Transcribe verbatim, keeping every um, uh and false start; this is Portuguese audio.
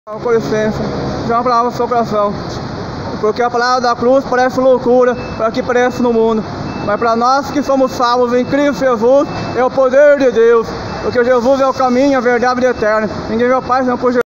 Com licença, já uma palavra do seu coração. Porque a palavra da cruz parece loucura para que parece no mundo. Mas para nós que somos salvos em Cristo Jesus, é o poder de Deus. Porque Jesus é o caminho, a verdade e a eterna. Ninguém vê o Pai senão por Jesus.